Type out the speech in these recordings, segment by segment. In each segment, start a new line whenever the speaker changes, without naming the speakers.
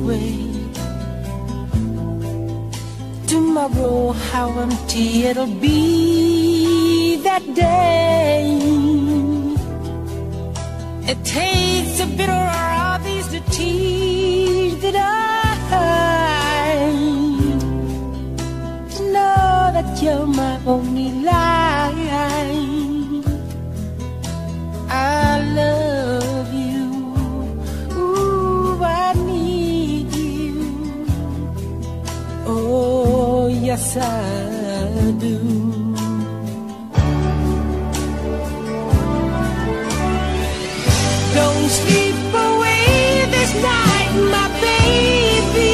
away. Tomorrow, how empty it'll be that day. It tastes so bitter, are these the tears that I to know that you're my only life. I love you, ooh, I need you, oh yes I do. Don't sleep away this night, my baby.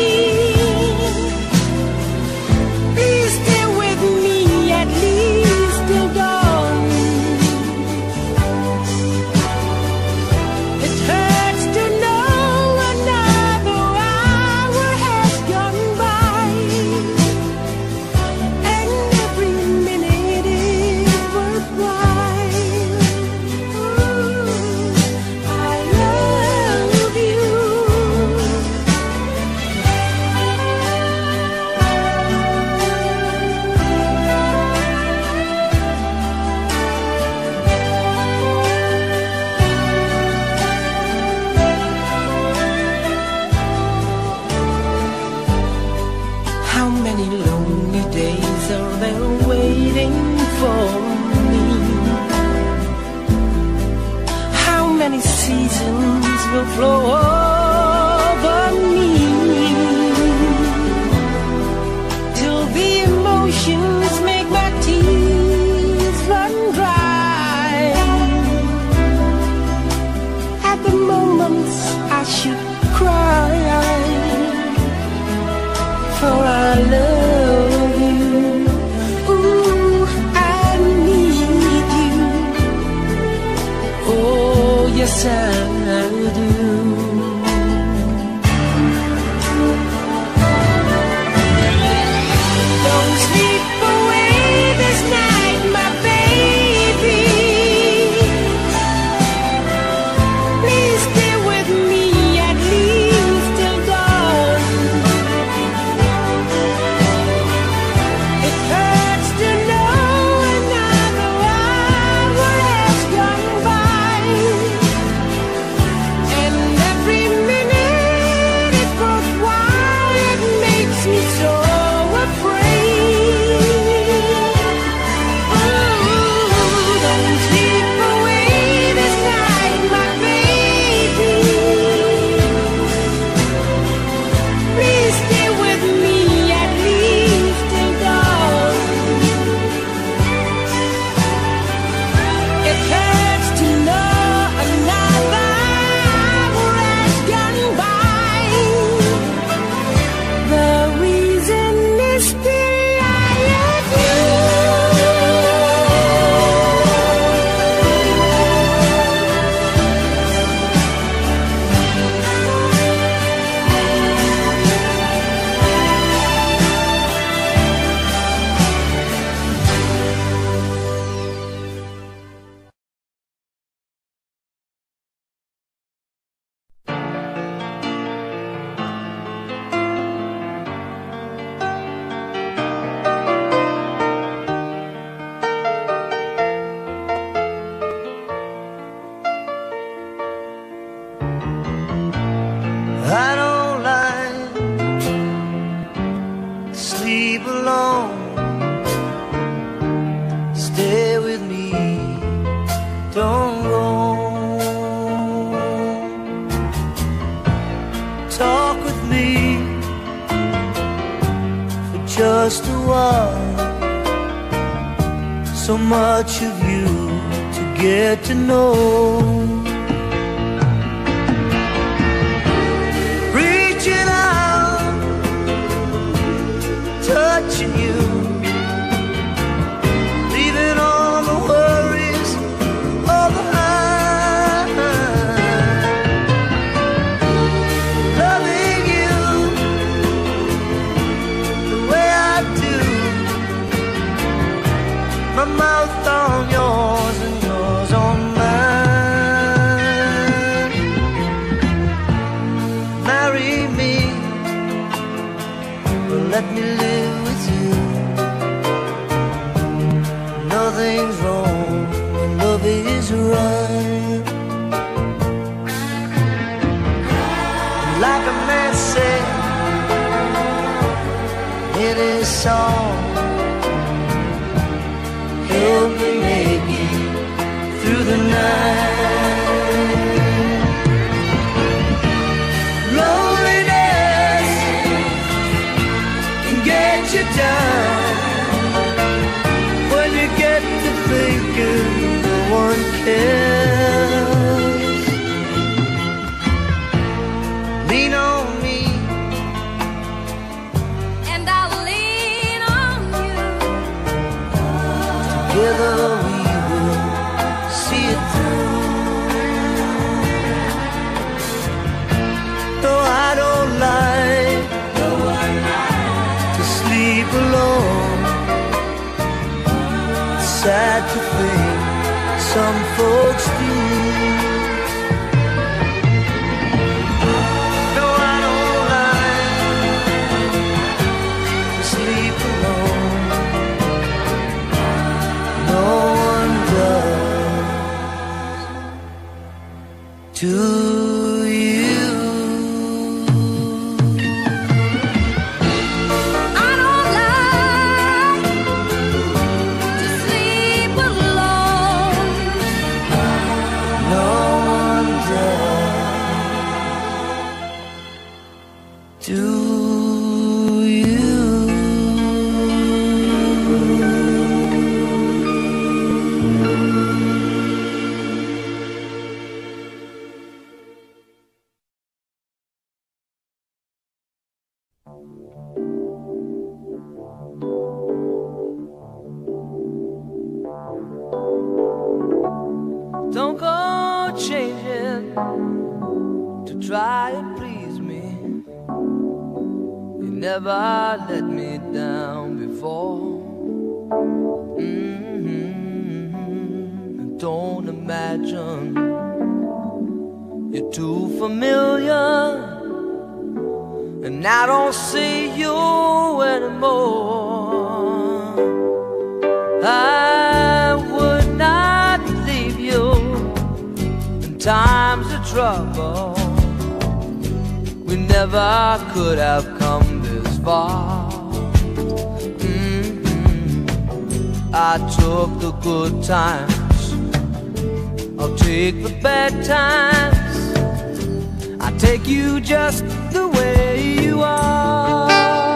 Please stay with me at least till dawn. It hurts to know another hour has gone by, and every minute is worthwhile. I love you. How many lonely days are there waiting for me? How many seasons will flow over me till the emotions make my tears run dry? At the moments I should cry, for I love you, ooh, I need you, oh yes I do. Don't sleep away this night, my baby. Please stay with me at least till dawn. It hurts to know another hour has gone by, and every minute is worthwhile. It makes me so afraid. Ooh, don't sleep away this night, my baby. Please stay with me at least till dawn. It hurts to know another hour has gone by. The reason is still I love you.
I don't like to sleep alone. Stay with me, don't go. Talk with me for just a while. So much of you to get to know. Reaching out, touching you, leaving all the worries all behind. Loving you the way I do, my mouth on yours and yours on mine. let me live with you. Nothing's wrong when love is right. Like a man said in his song, help me make it through the night. Loneliness can get you down when you get to thinking no one cares. Lean on me
and I'll lean on you.
Together we will see it through. Though I don't like to sleep alone, it's sad to think some folks do. Though I don't like to sleep alone, no one does to you.
I don't like to sleep alone.
No one does to you.
Don't go changing to try and please me. You never let me down before. Don't imagine you're too familiar, and I don't see you anymore. I would not leave you in times of trouble. We never could have come this far. I took the good times, I'll take the bad times. I take you just the way you are.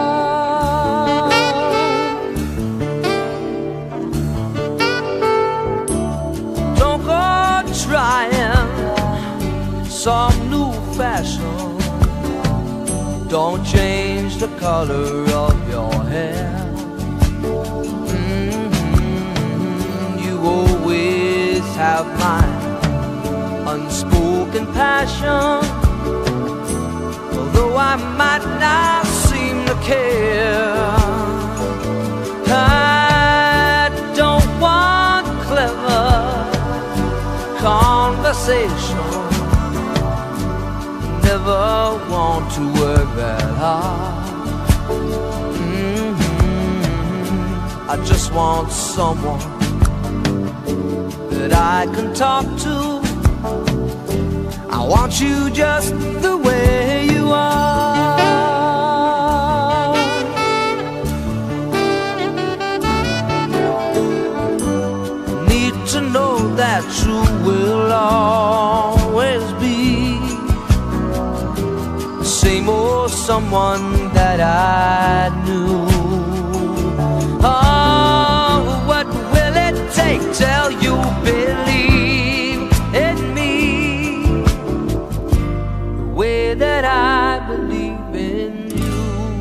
Don't go trying some new fashion. Don't change the color of your hair. You always have my unspoken passion. Although I might not seem to care, I don't want clever conversation. Never want to work that hard. I just want someone that I can talk to. I want you just the way you are. Need to know that you will always be the same old someone that I knew. Oh, what will it take till you believe in me the way that I believe in you?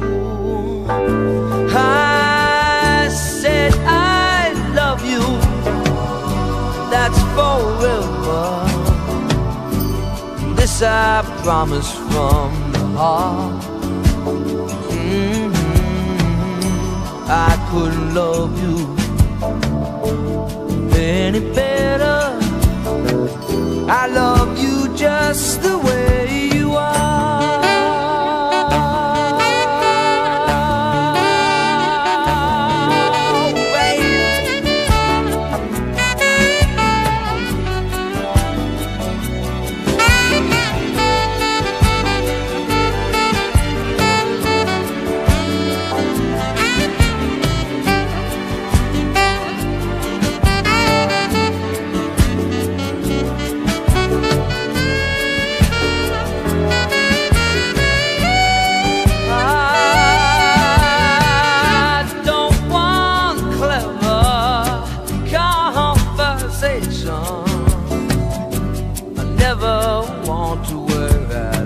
I said I love you, that's forever. This I promise from the heart. I couldn't love you any better. I love you just the way you are.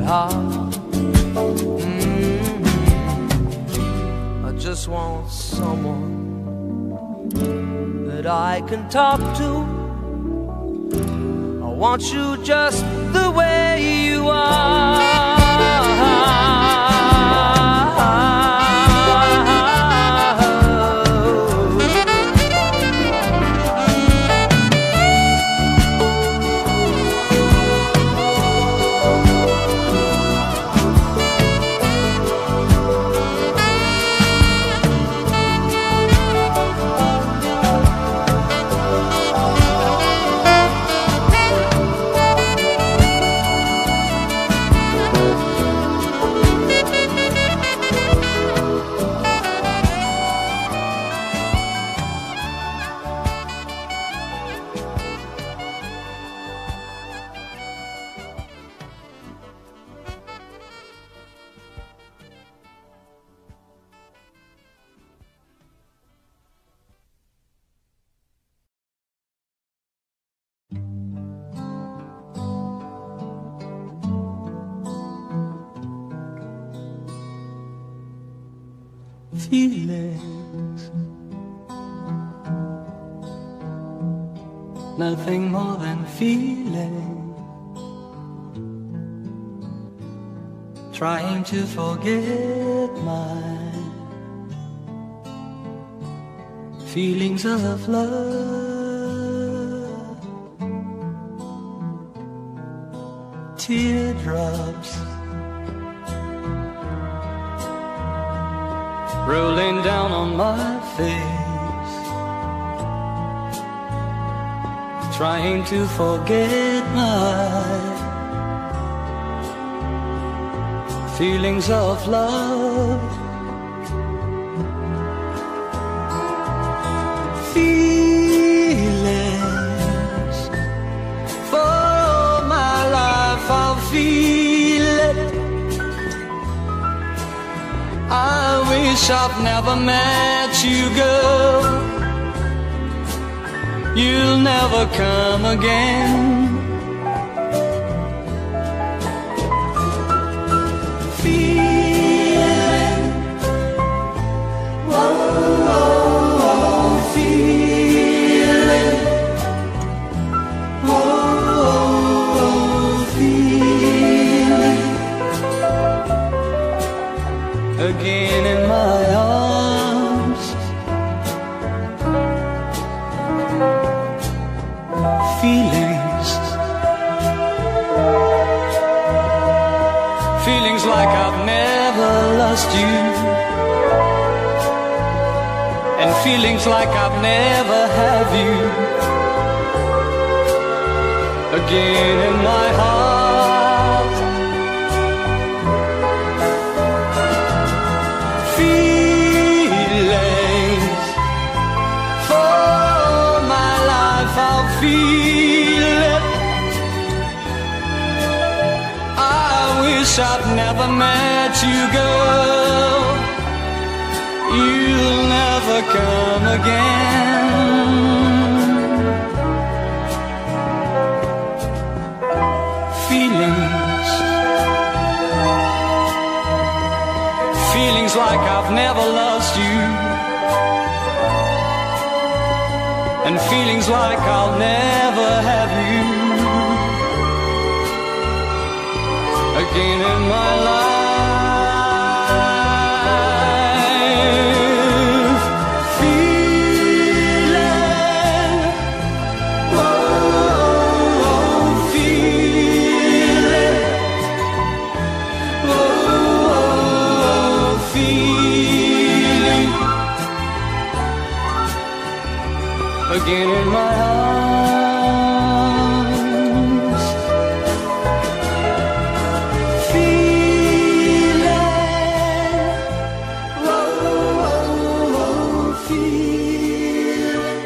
heart. I just want someone that I can talk to. I want you just the way you are.
Feelings, nothing more than feeling. Trying to forget my feelings of love. Teardrops rolling down on my face, trying to forget my feelings of love. Feelings, for all my life I'll feel it. I wish I've never met you, girl. You'll never come again. Feeling, whoa, whoa, whoa, feeling, whoa, whoa, whoa, feeling. Again in my arms, feelings, feelings like I've never lost you, and feelings like I've never had you. Again in my heart, feelings, for all my life I'll feel it. I wish I'd never met you, girl. You'll never come again. Feelings, feelings like I've never lost you, and feelings like I'll never have you again in my life. Feeling, whoa, feeling, whoa, feeling. Again in my arms, feeling, whoa, feeling.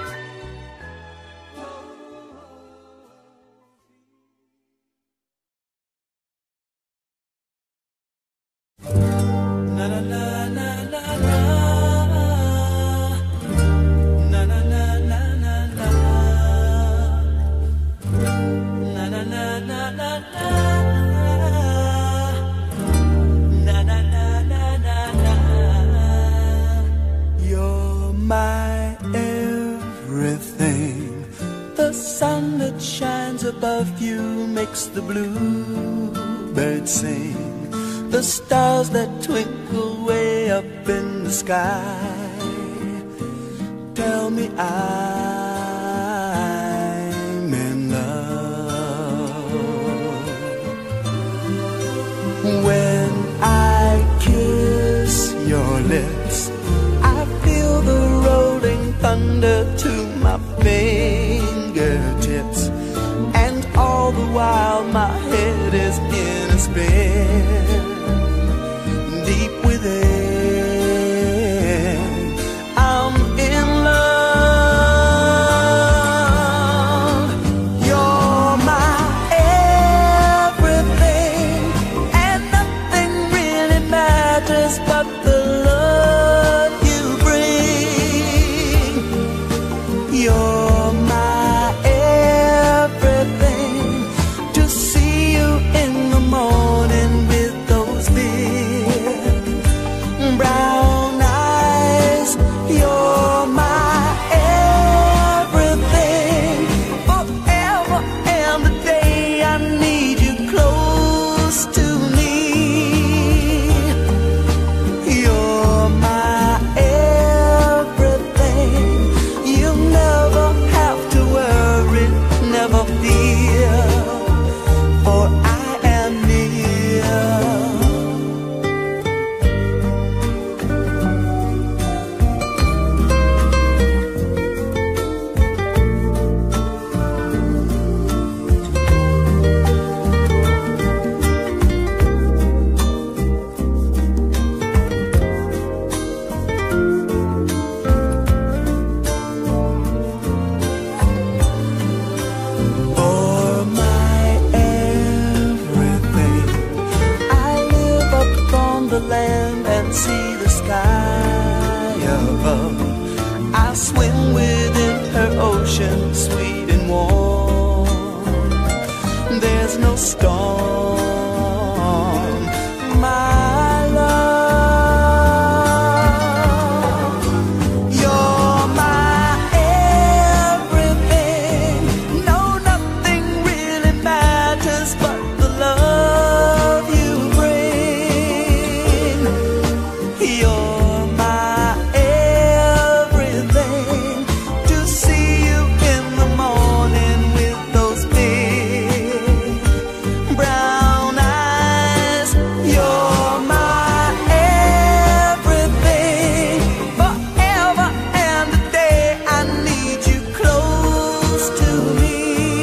La la la la la la. Na na na na na na.
makes the bluebirds sing, the stars that twinkle way up in the sky tell me I'm in love. When I kiss your lips, I feel the rolling thunder to my fingertips, and all the while my head is in a spin. Deep within, I'm in love. You're my everything, and nothing really matters but the love you bring. You're my everything. To see you in the morning with those big brown eyes, you're my everything. Forever and the day I need you close to me. You're my everything. You never have to worry, never fear, for I am near. For my everything, I live up on the land and see the sky above. I swim within her ocean, sweet and warm. There's no storm, my love. You're my everything. No, nothing really matters but the love you bring. You're my everything. To see you in the morning with those big brown eyes, you're my everything. Forever and a day I need you close to me.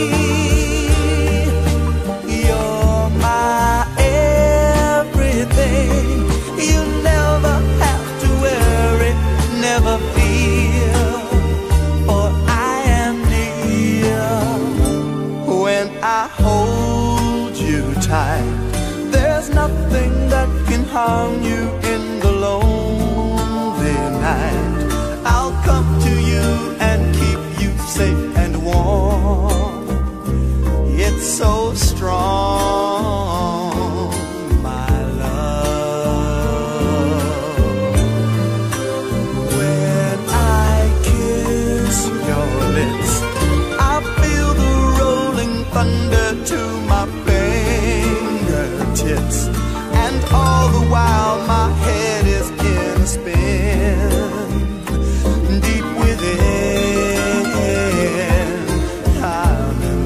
You're my everything. You never have to worry, never fear, for I am near. When I hold you tight, there's nothing that can harm you in the lonely night. I'll come to you and keep you safe and warm. It's so strong, my love. When I kiss your lips, I feel the rolling thunder to my fingertips, and all the while my head is in a spin. Deep within, I'm in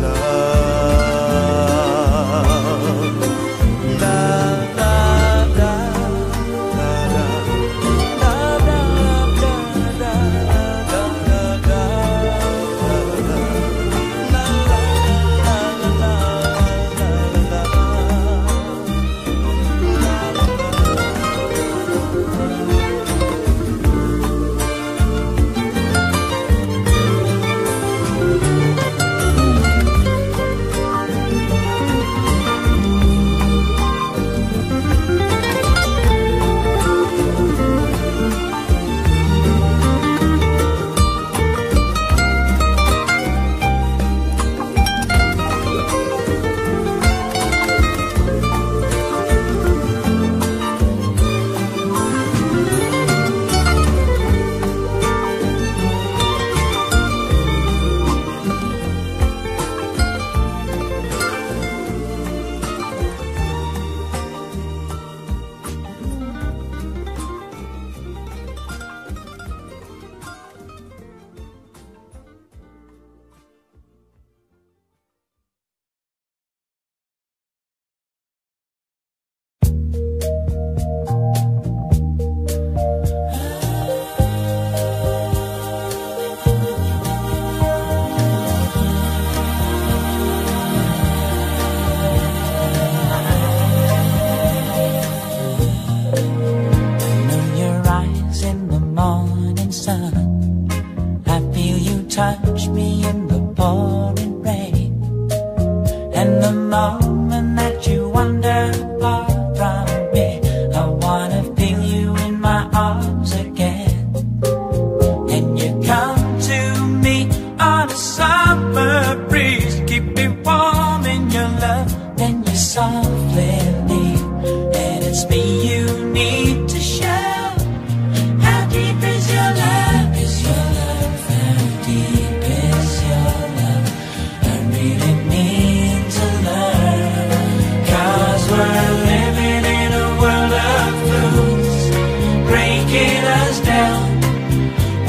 love. Da, da, da, da, da. Da, da, da, da, da, da, da, da, da. La, la, la, la, la, la, la.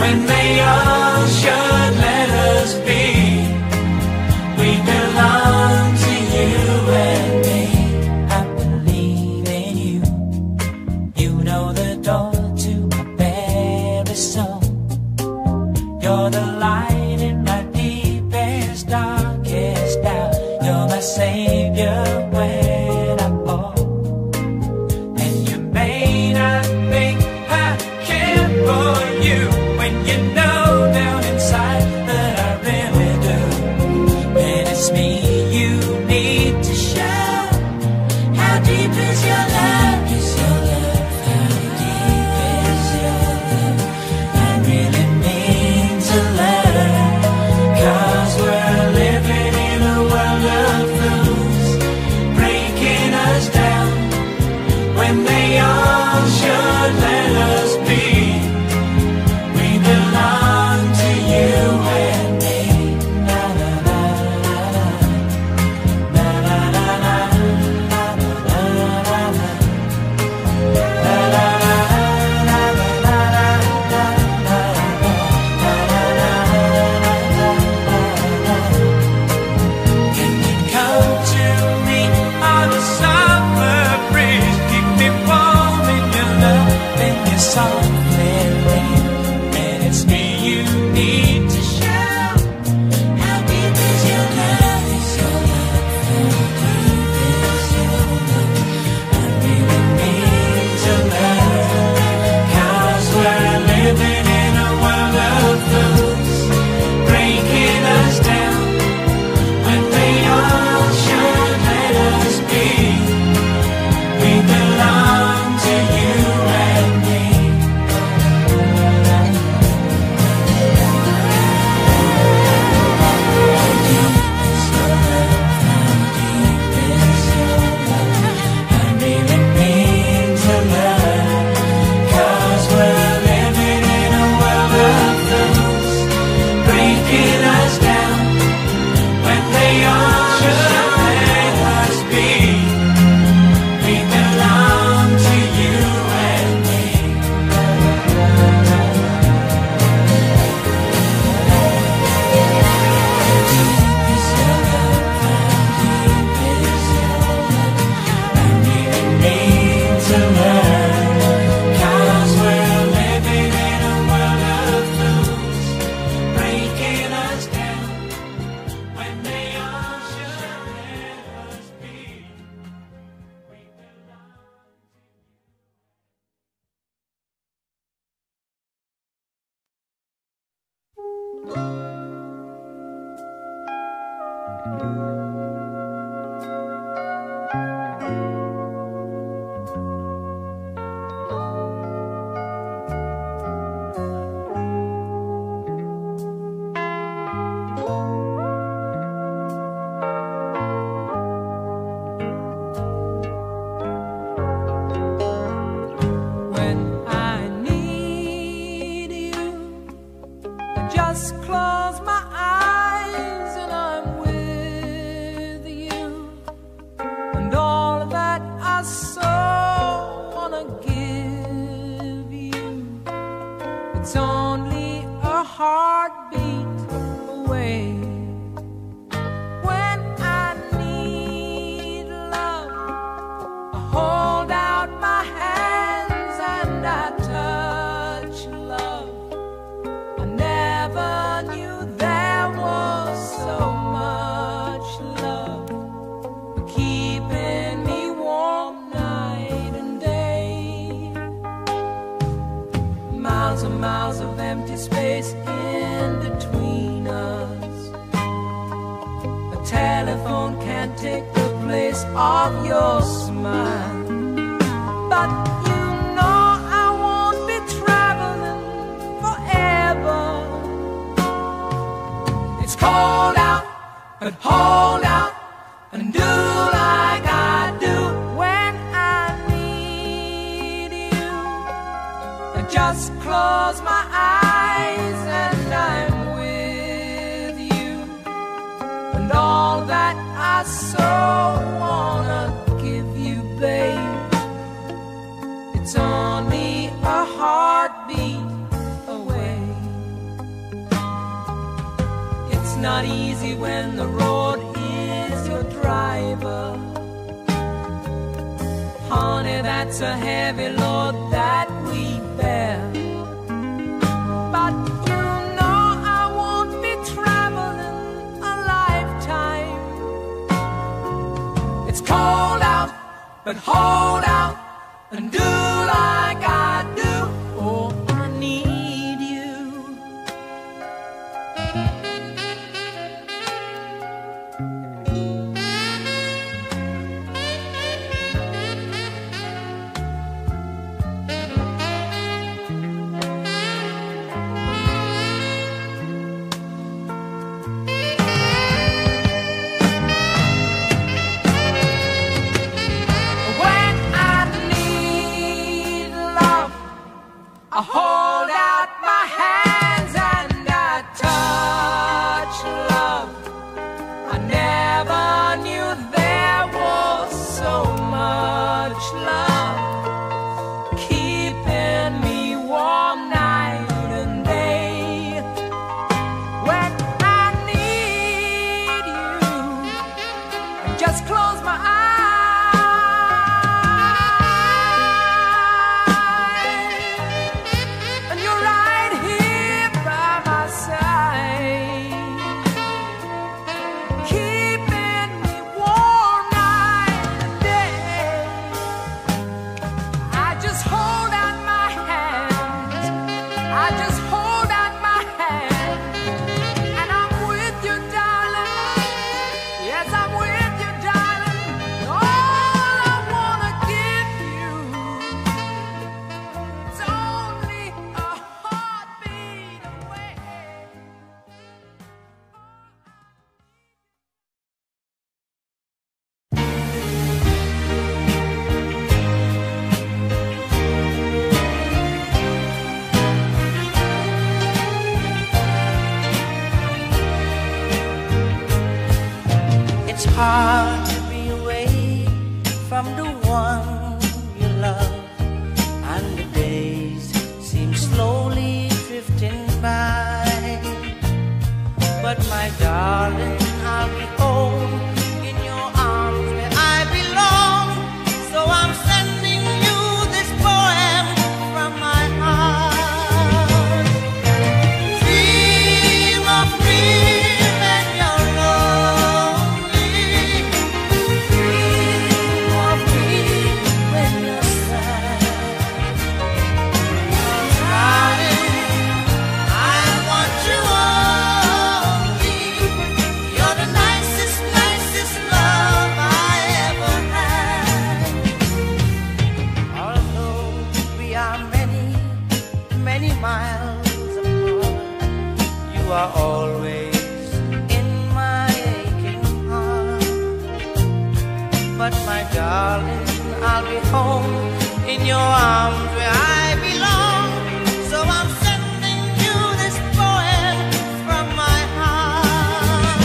when they all should let us be. We belong to you and me.
I believe in you. You know the door to my very soul. You're the light in my deepest, darkest doubt. You're my savior when I fall. And you may not think I care for you, when you know down inside that I really do. And it's me you need to show. How deep is your love? Is your love? How deep is your love? I really mean to learn, 'cause we're living in a world of fools, breaking us down when they all should let us be. We belong to you and me. Na na na na na na na na na na na na. Can you come to me on a summer breeze? Keep me warm in your love and your softly rain. And it's me you need to show. How deep is your love? Is your love? How deep is your love? I really need to learn, 'cause we're living in a world of fools, breaking us down when they all should let us be. We belong to you and me. How deep is your love? How deep is your love? I really mean to learn, 'cause we're living in a world of fools, breaking us down when they all should let us be. We belong to you and me. How deep is your love? How deep is your love? I really mean to learn, 'cause we're living in a world of fools, breaking us down when they all should let us be. We belong. When I need you, I just close my eyes and I'm with you. And all that I so wanna give you, it's only a heartbeat away. When I need love, I hold out my hands and I touch love. I never knew there was so much love, keeping me warm night and day. Miles and miles of empty space in between us. A telephone can't take the place of your smile. But you know I won't be traveling forever. It's cold out, but hold out and do like I do when I need you. I just close my eyes and I'm with you. And all that I so wanna give you, babe, it's only a heartbeat away. not easy when the road is your driver. Honey, that's a heavy load that we bear. But you know I won't be traveling a lifetime. It's cold out, but hold out and do like I do. Oh, I need you. I hold out my hands and I touch love. I never knew there was so much love, keeping me warm night and day. When I need you, I just close my eyes.
Hard to be away from the one you love, and the days seem slowly drifting by. But my darling, I'll be home in your arms where I belong. So I'm sending you this poem from my heart. Dream of me when you're lonely. Dream of me when you're sad. Darling, I want you only. You're the nicest, nicest love I ever had. Although we are many, many miles apart, you are always in my aching heart. But my darling, I'll be home in your arms where I belong. So I'm sending you this poem from my heart.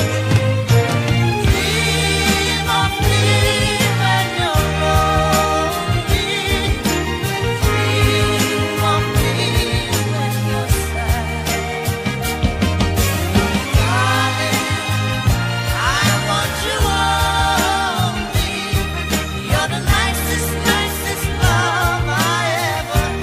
Dream of me when you're lonely. Dream of me when you're sad. Darling, I want you only. You're the nicest, nicest love I ever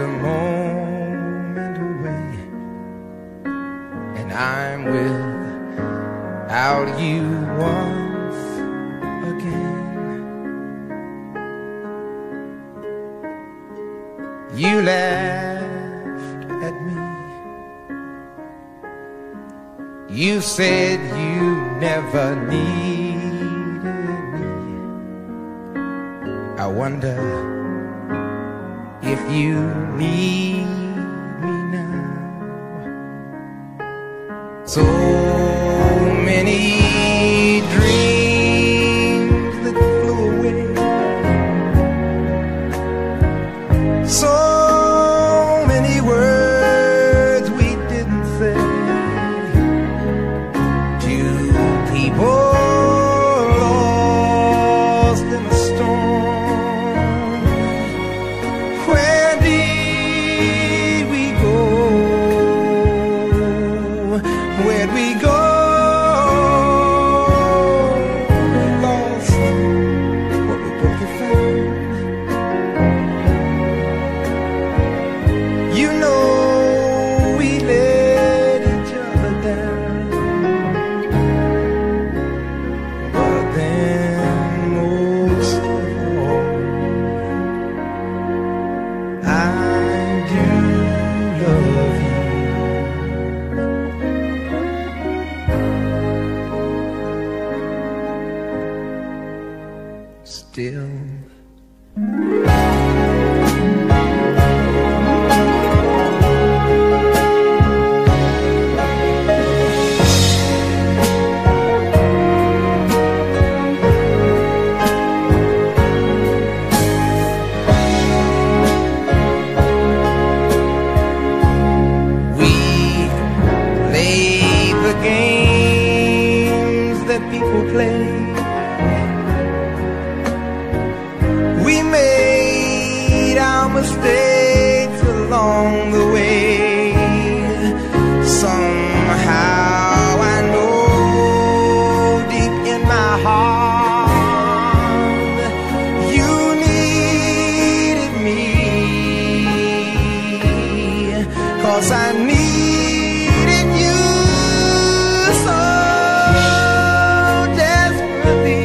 a moment away, and I'm without you once again. You laughed at me. You said you never needed me. I wonder if you need me now. So many dreams that flew away, so many words we didn't say. Two people lost in a storm. Where did we go? Where'd we go? We lost what we both had found. You know we let each other down, but then most of all, I do love you. Still. We played the games that people play. We made our mistakes along the way. Somehow I know deep in my heart you needed me, 'cause I needed you so desperately.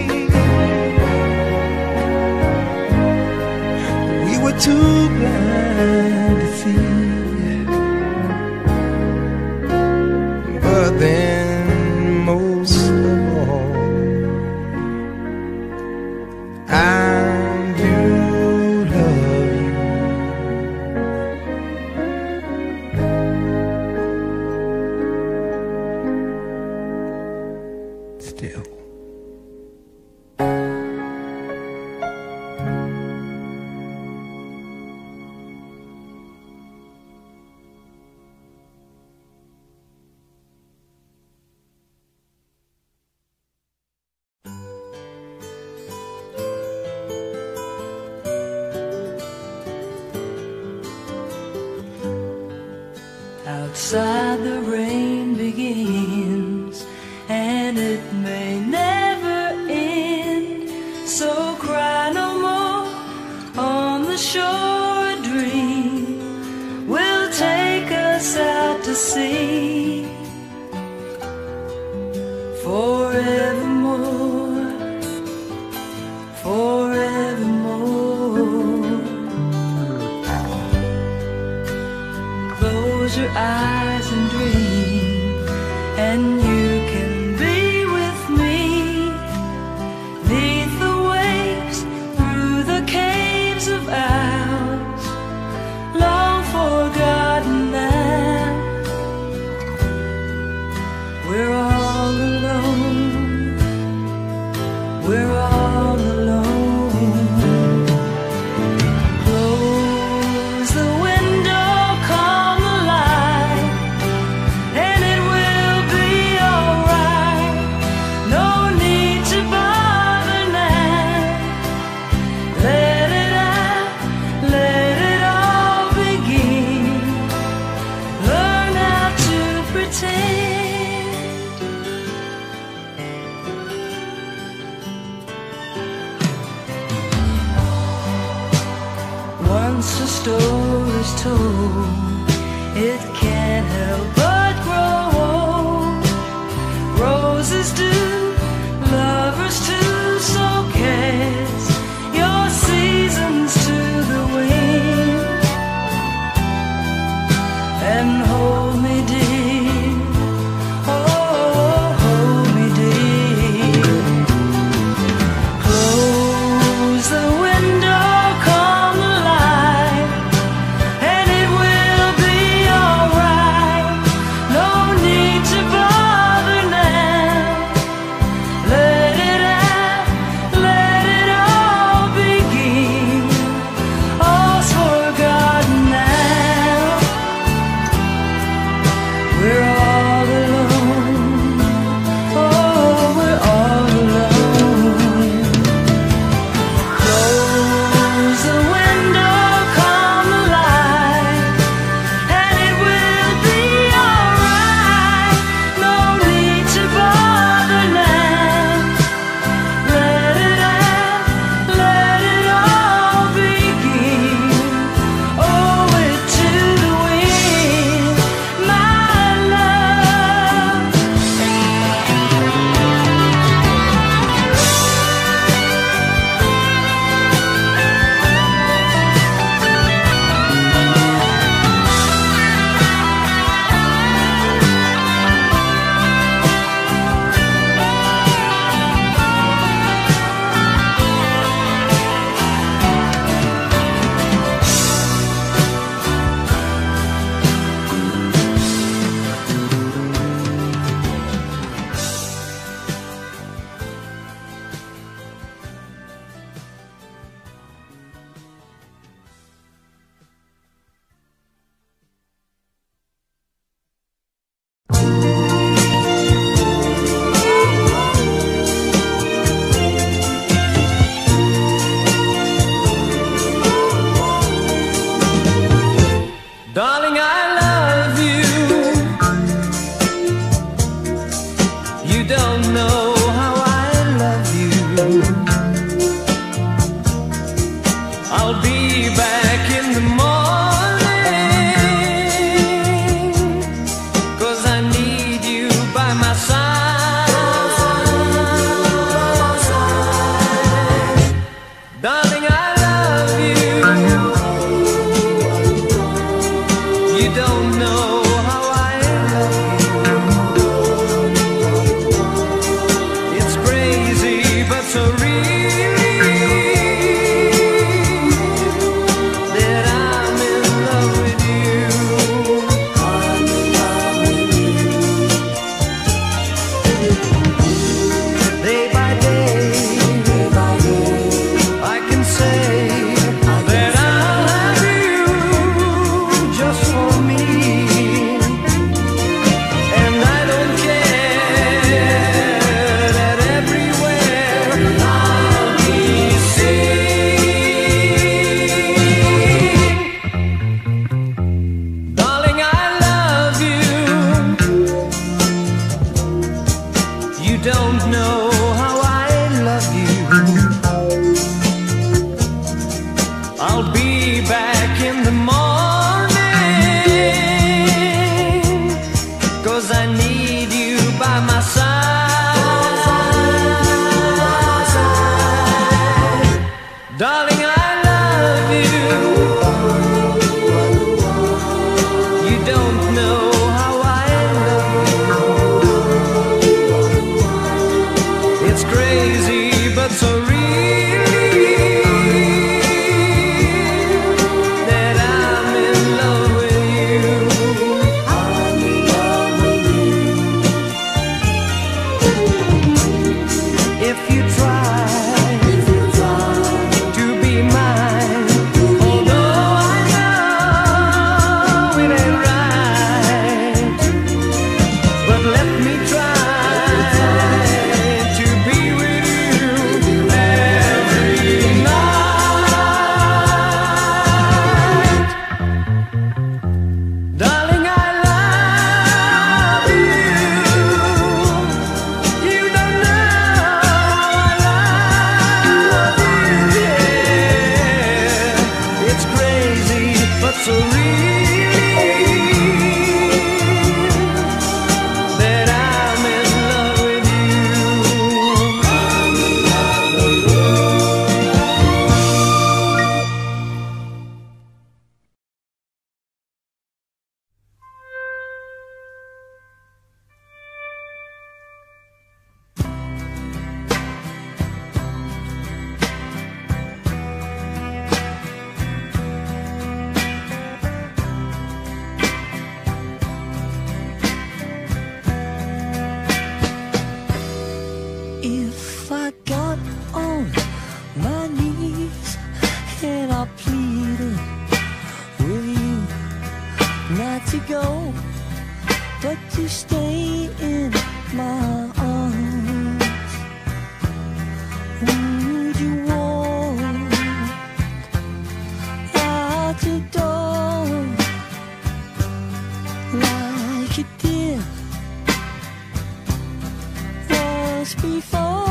We were too blind to see, but then most of all, I do love you. Still.
Outside the rain begins, and it may never end. So cry no more on the shore. A dream will take us out to sea. Forevermore, forevermore. Close your eyes and dream, and you can be with me. Neath the waves, through the caves of ours, long forgotten now. We're all alone, we're all alone. Close the window, calm the light,
told, it can't help but grow. Roses do, lovers too, so cast your seasons to the wind and hold me dear, oh, hold me dear. Close the window, come alive, and it will be alright. No need to bother now. Let it all begin. All's forgotten now. We're all alone. Oh, we're all alone. Close the window, come alive, and it will be alright. No need to bother now. Let it all begin. Owe it to the wind, my love.
Darling, I love you. You don't know how I love you. I'll be back in the morning, 'cause I need you by my side. Darling, I love you. You don't know how I love you. It's crazy but so real that I'm in love with you. I'm in love with you. Day by day, I can say that I love you just for me. not to go, but to stay in my arms. Would you walk out the door like you did once before?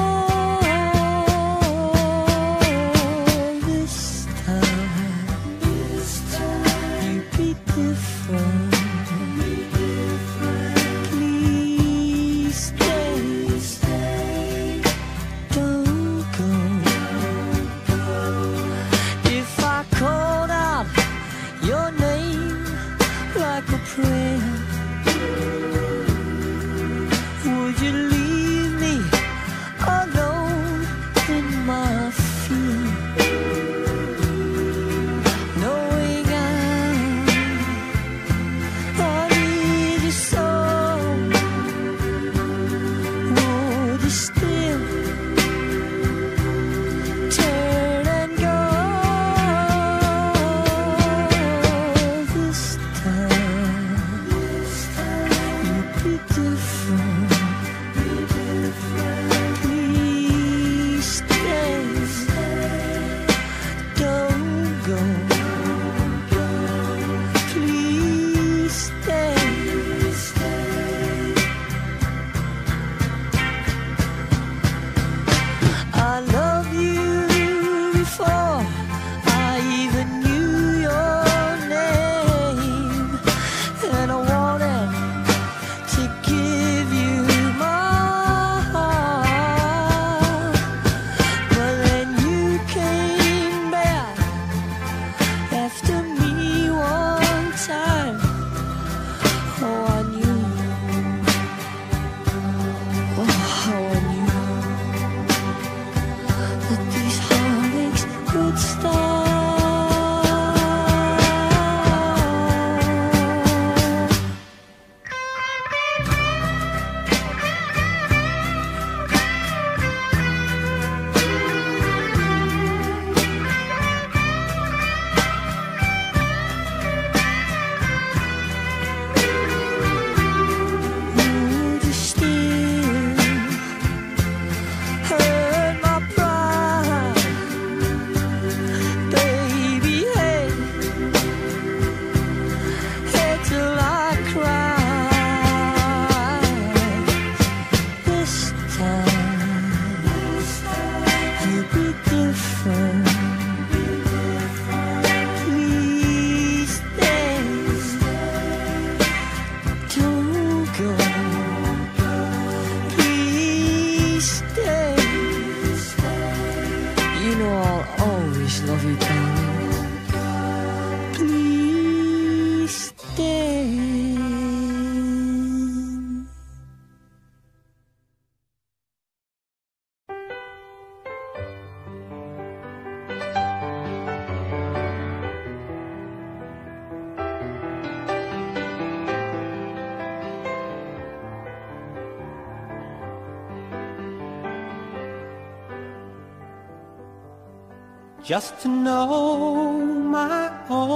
Just to know my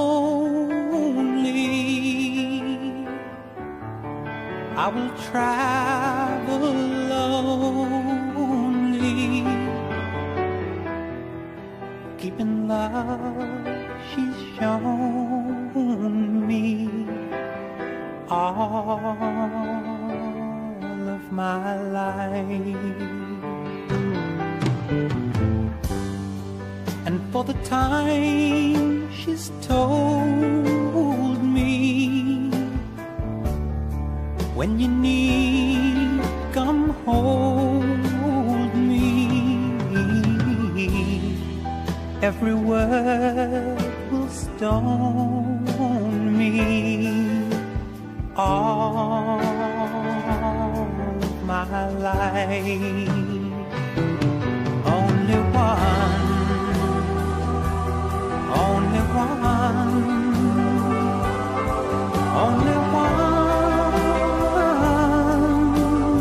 only, I will travel lonely, keeping love she's shown me all of my life. And for the time she's told me, when you need, come hold me. Every word will stone me. All of my life, only one. Only one, only one,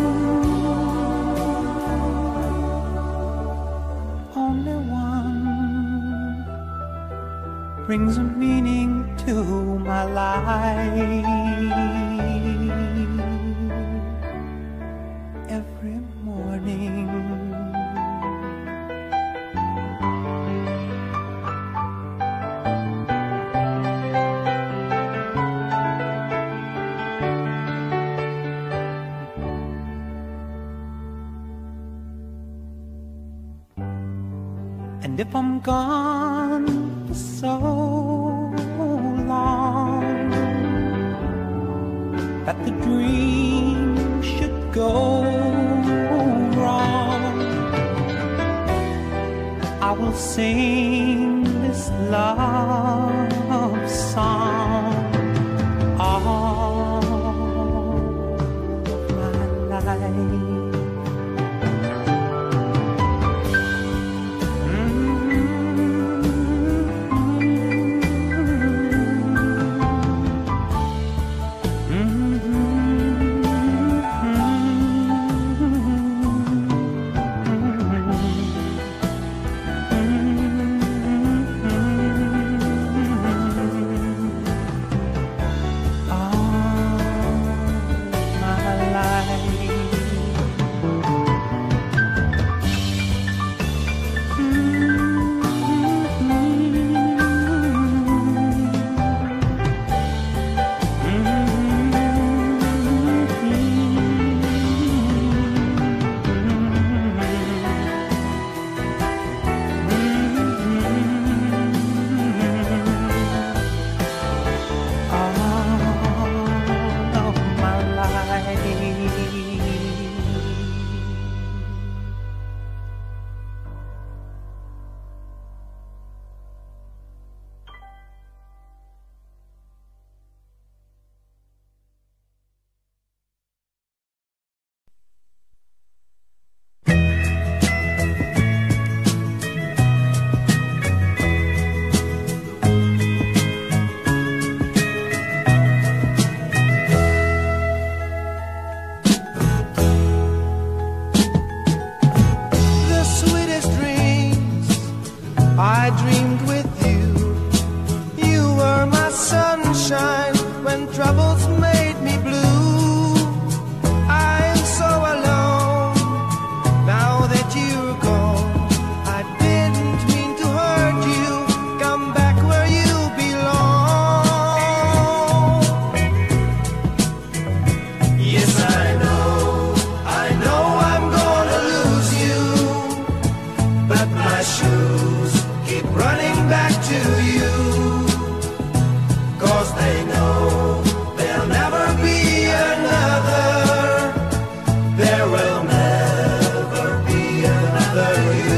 only one brings a meaning to my life. light every morning. And if I'm gone for so long that the dream should go wrong, I will sing this love song all of my life. I dreamed with you. You were my sunshine when troubles made me blue. I'm so alone now that you're gone. I didn't mean to hurt you. Come back where you belong. Yes, I know I'm gonna lose you, but my shoes keep running back to you, 'cause they know there'll never be another. There will never be another you.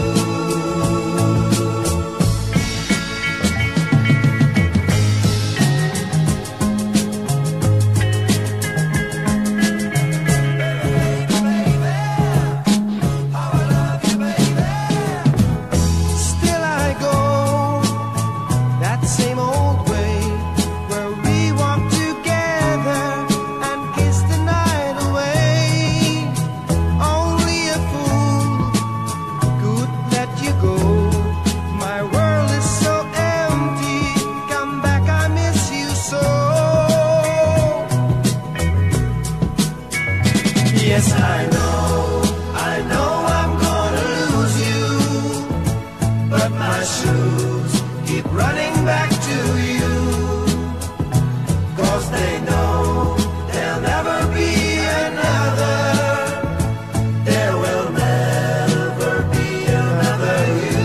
Still I go that same old way, where we walk together and kiss the night away. Only a fool could let you go. My world is so empty. Come back, I miss you so. Yes, I know I'm gonna lose you, but my shoes keep running back to you, 'cause they know there'll never be another. There will never be another you.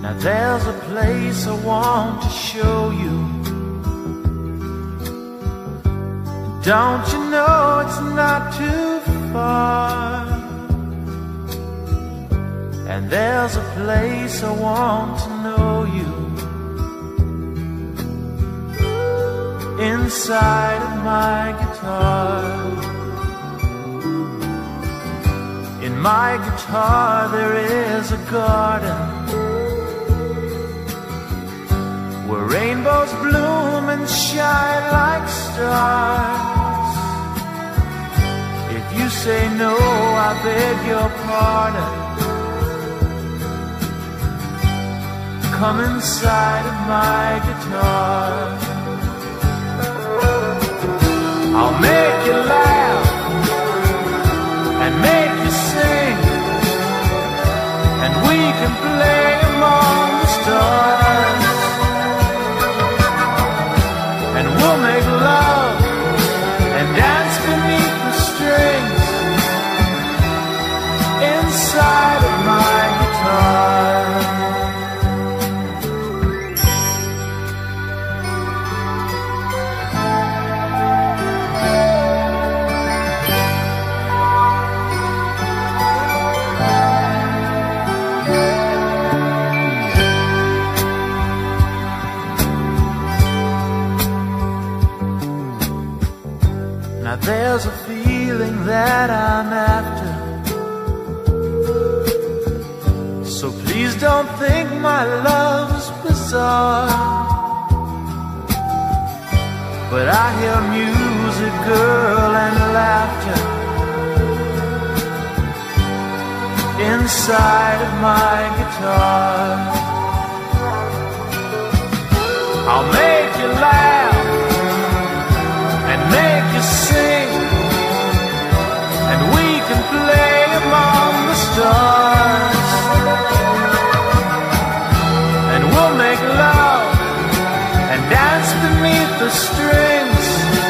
Now there's a place I want to show you. Don't you know it's not too far? And there's a place I want to know you. Inside of my guitar. In my guitar there is a garden where rainbows bloom and shine like stars. If you say no, I beg your pardon. Come inside of my guitar. I'll make you laugh and make you sing, and we can play among the stars. And we'll make love and dance beneath the strings inside of my guitar. Now there's a feeling that I'm after, so please don't think my love's bizarre. But I hear music, girl, and laughter inside of my guitar. I'll make you laugh and make you sing, and we can play among the stars. And we'll make love and dance beneath the strings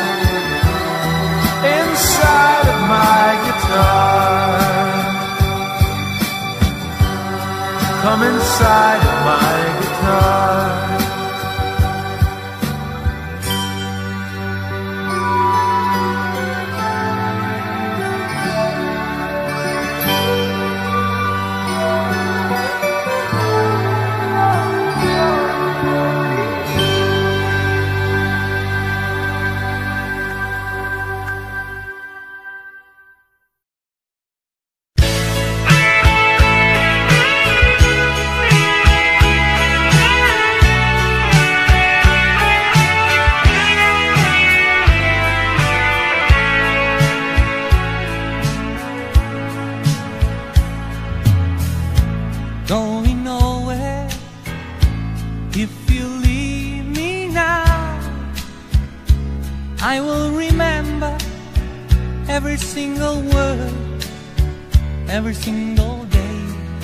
inside of my guitar. Come inside of my guitar.
Going nowhere if you leave me now. I will remember every single word, every single day.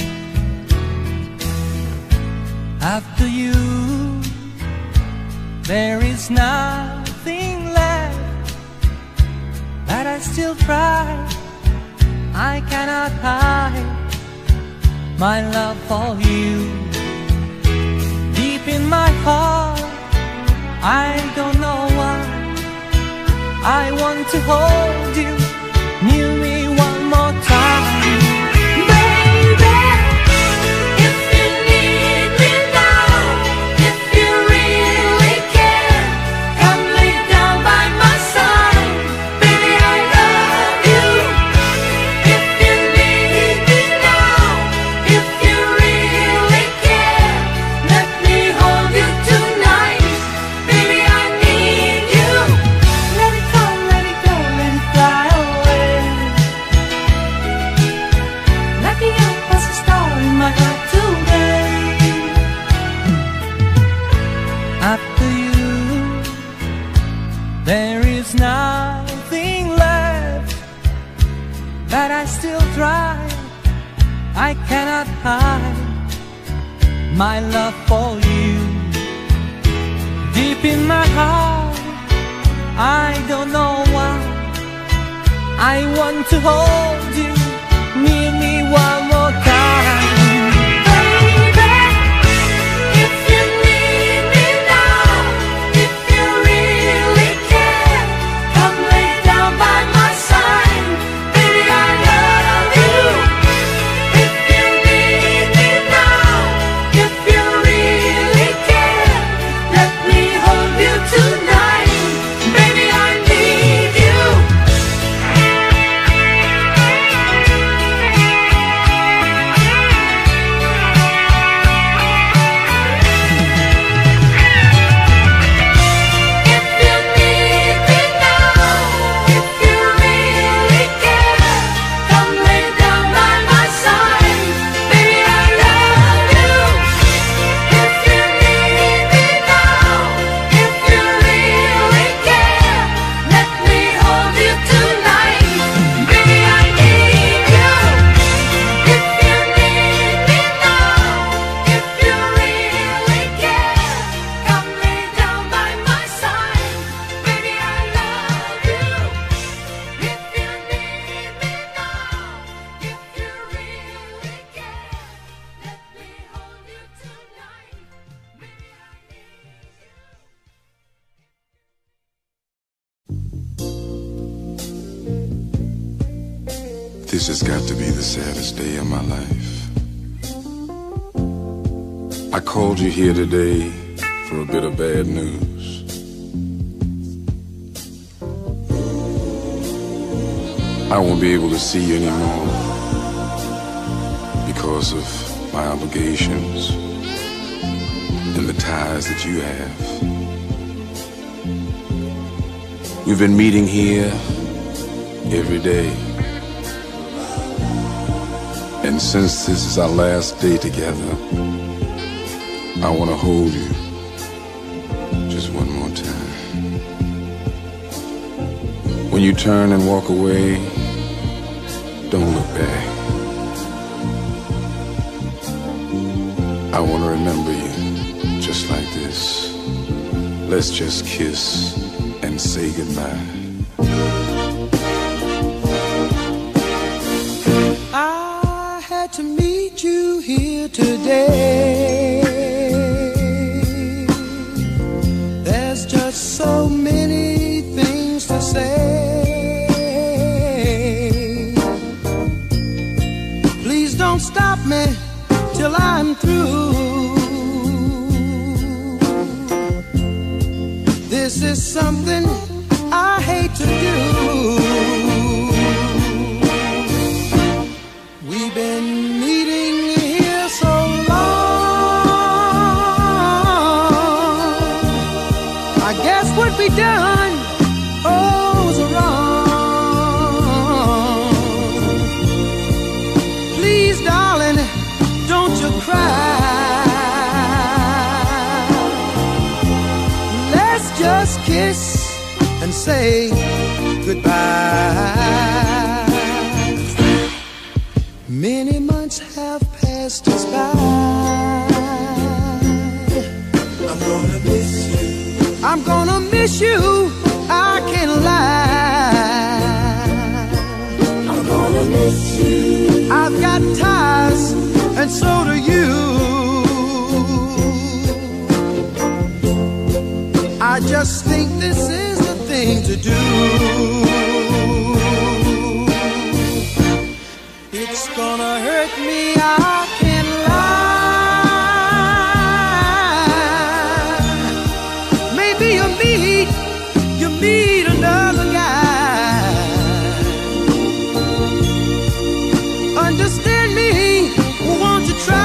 After you, there is nothing left, but I still try. I cannot hide my love for you. Deep in my heart, I don't know why, I want to hold you near me one more time. Baby, if you need me now, if you really care, come lay down by my side. Baby, I love you. If you need me now, if you really care, let me hold you tonight. Baby, I need you. Let it come, let it go, let it fly away. Lighting up as a star in my heart today. After you, there is nothing left, but I still try. I cannot hide my love for you. Deep in my heart, I don't know why, I want to hold you near me one more time. Baby,
This has got to be the saddest day of my life. I called you here today for a bit of bad news. I won't be able to see you anymore because of my obligations and the ties that you have. We've been meeting here every day. And since this is our last day together, I want to hold you just one more time. When you turn and walk away, don't look back. I want to remember you just like this. Let's just kiss and say goodbye.
I had to meet you here today. There's just so many things to say. Please don't stop me till I'm through. This is something I hate to do. We've been meeting here so long. I guess what we done, was wrong. Please, darling, don't you cry. Let's just kiss and say goodbye. Many months have passed us by. I'm gonna miss you. I'm gonna miss you. I can't lie. I'm gonna miss you. I've got ties, and so do you. I just think this is the thing to do. It's gonna hurt me, I can't lie. Maybe you meet another guy. Understand me, won't you try.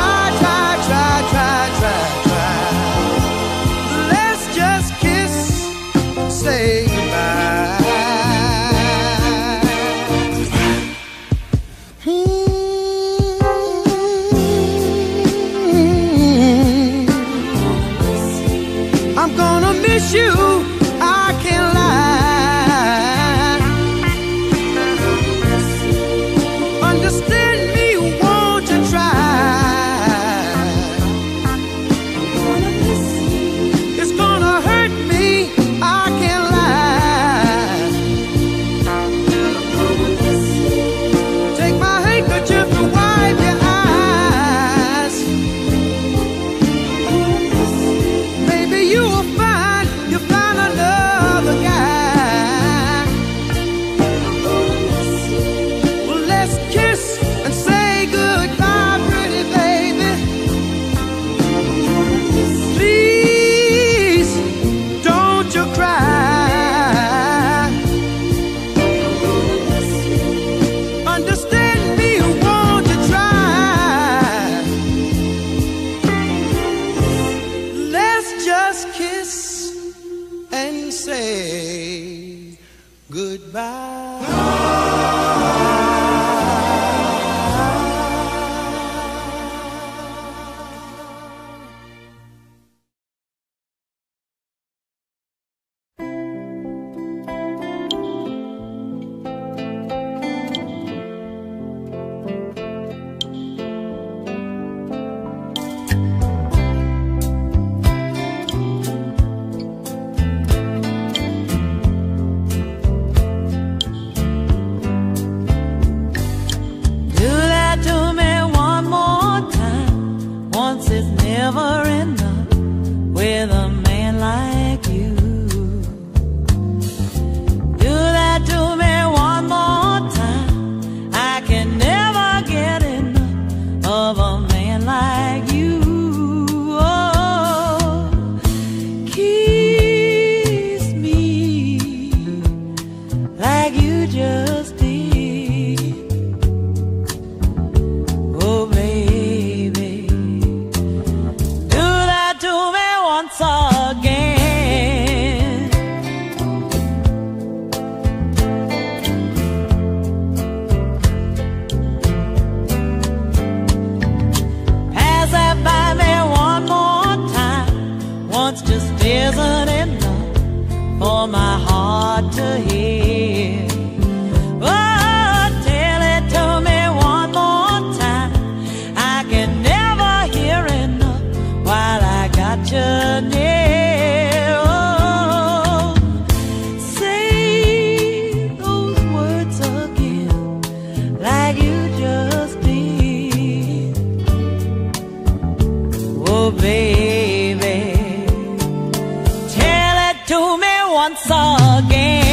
Let's just kiss, say goodbye. I'm gonna miss you, I can't lie. Understand me, won't you try? It's gonna hurt me, I can't lie. Take my handkerchief and wipe your eyes. Maybe you'll find another guy. Well, let's kiss and say goodbye, pretty baby. Please, don't you cry. Understand me, won't you try? Let's just kiss and say goodbye.
baby, tell it to me once again.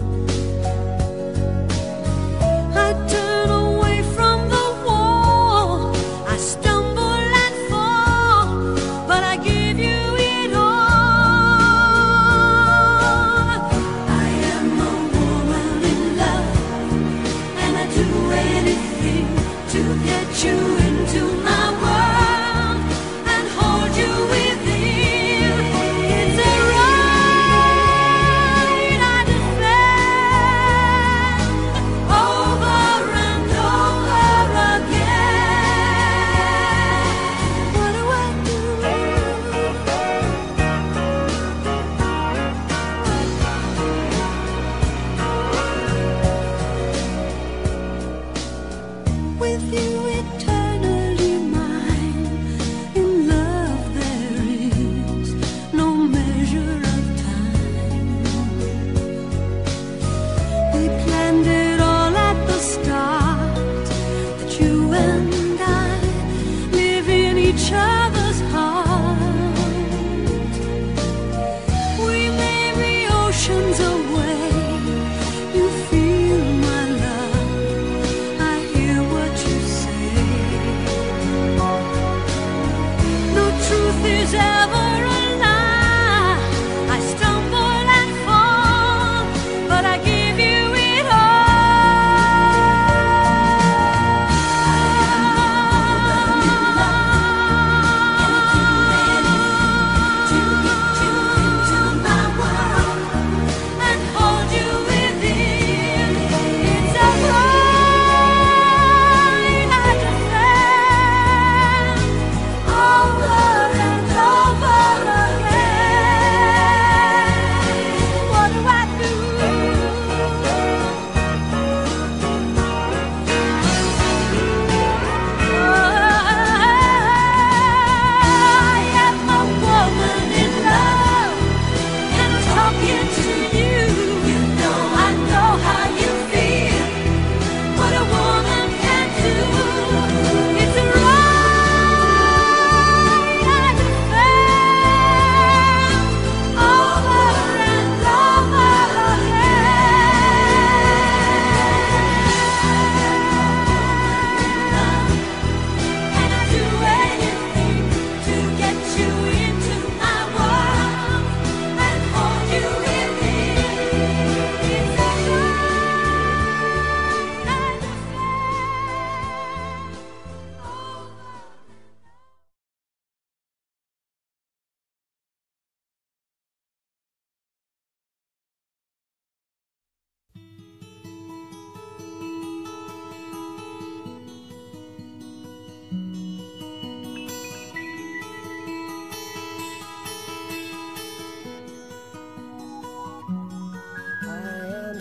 I turn away from the wall.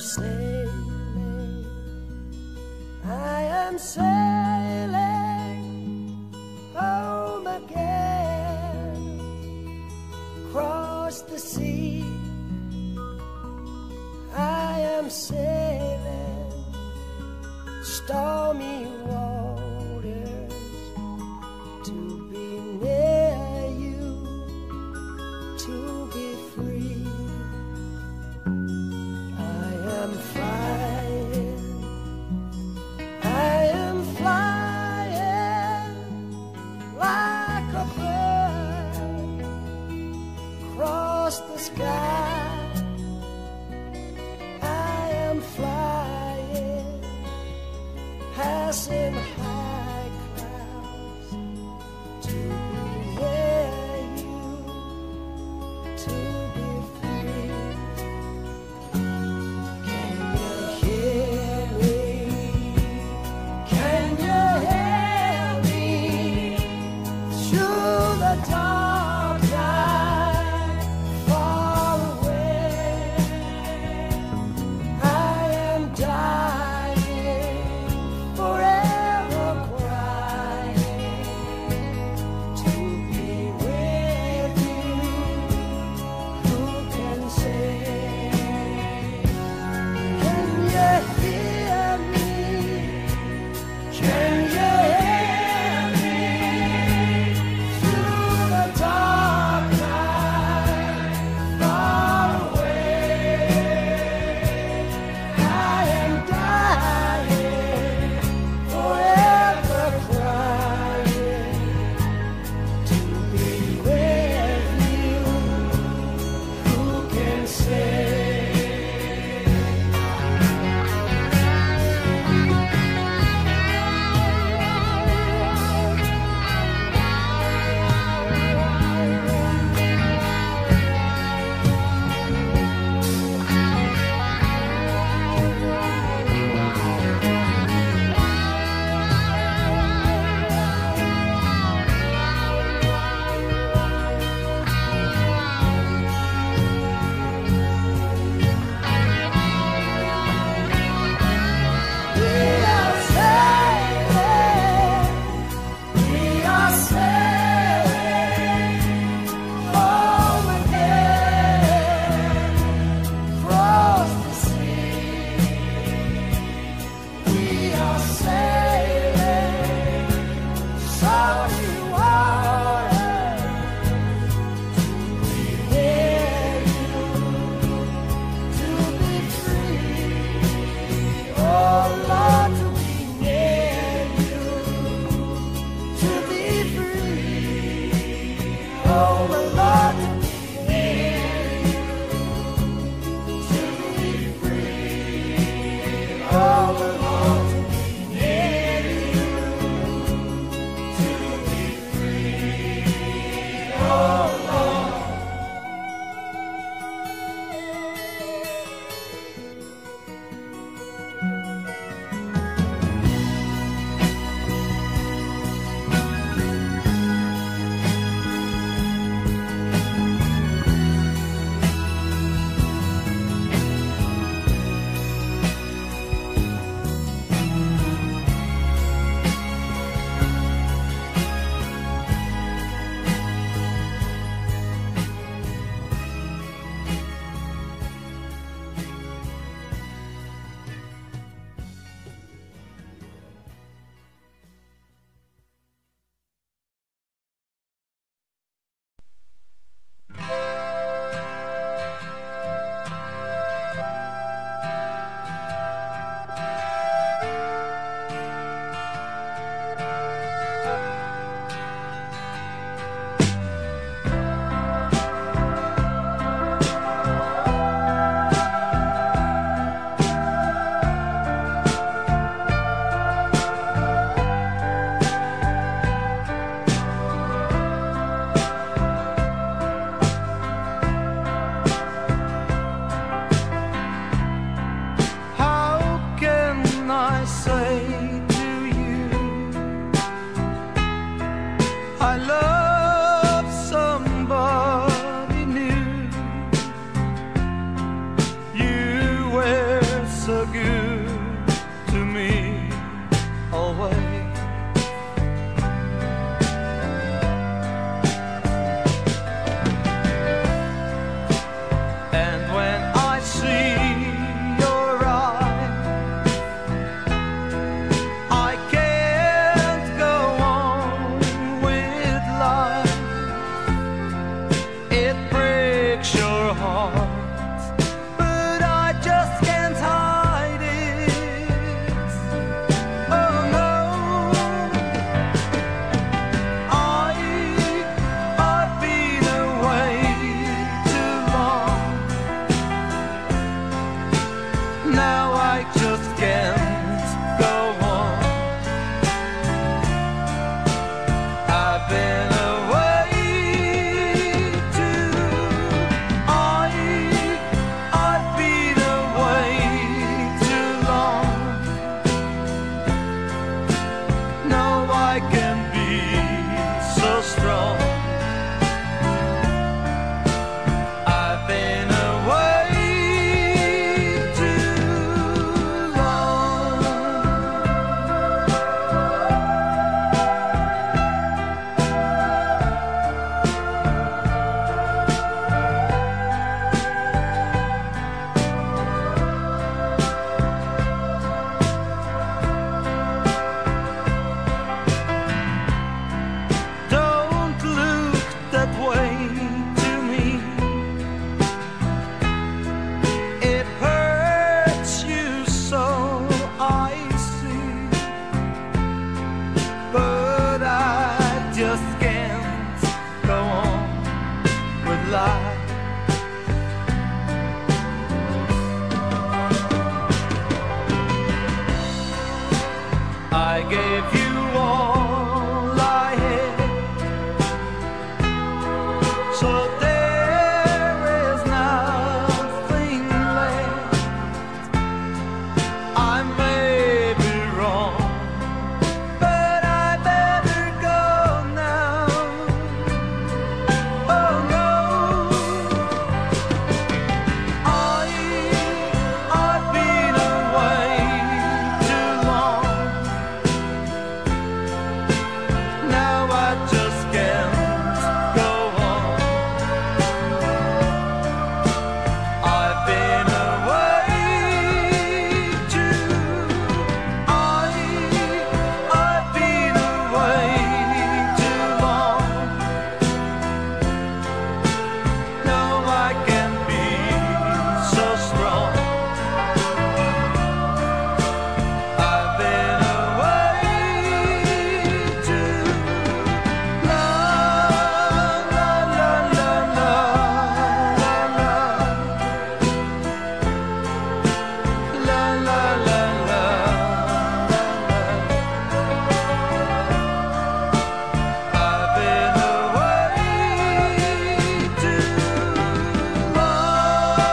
sailing, I am sailing home again, across the sea. I am sailing stormy waters to be near you, to be free. I am flying, I am flying like a bird across the sky. I am flying, passing so good to me always. And when I see your eyes, I can't go on with life. It breaks your heart, but I just can't hide it. Oh no, I've been away too long. Now I just can't go on. I've been away too. I've been away too long. Now I can be so strong. I've been away too long. Don't look that way to me. It hurts you so, I see. But I just can't go on with life. I gave you all I had, so there is nothing left. I may be wrong, but I better go now. Oh no, I've been away too long. Now I just can't go on. I've been away too. I've been away too long. Now I can be so strong. I've been away too long. La la la la la la la la la. I've been away too long.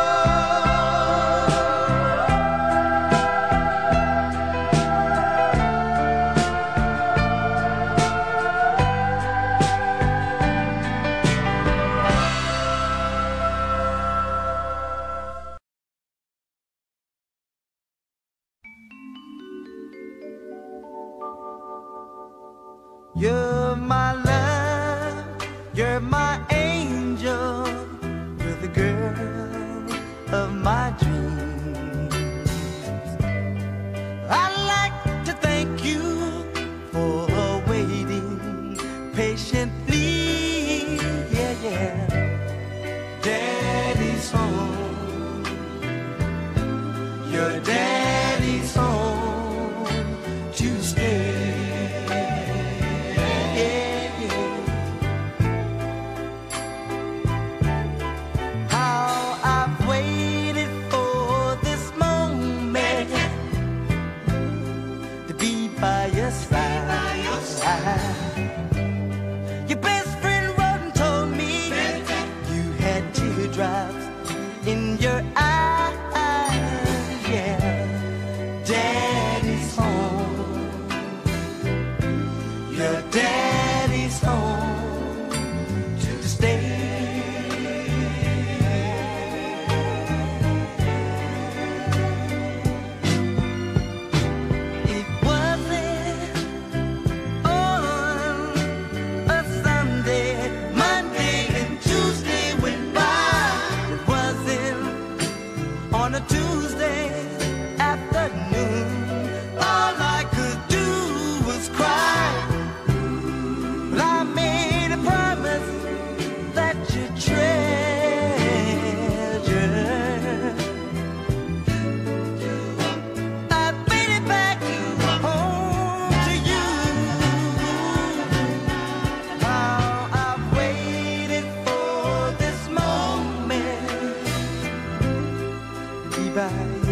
You're my love, you're my angel, you're the girl of my dreams. I'd like to thank you for waiting patiently. Yeah, yeah. Daddy's home, your daddy's home to stay. How I've waited for this moment to be by your side. Your best friend wrote and told me you had teardrops in your eyes. Yeah,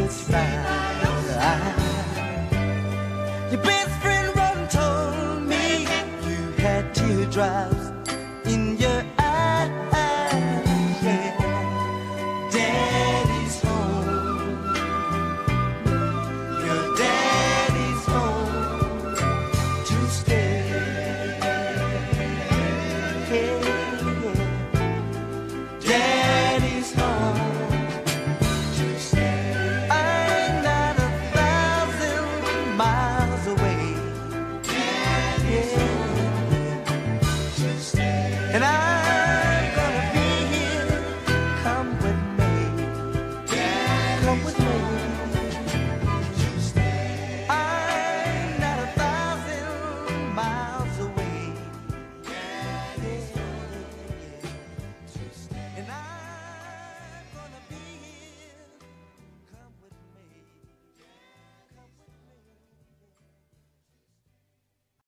your side. Your best friend Ron told me you had teardrops in your eyes. Yeah. Daddy's home. Your daddy's home to stay. Daddy's home to stay. I'm not 1,000 miles away. Daddy's home to stay. And I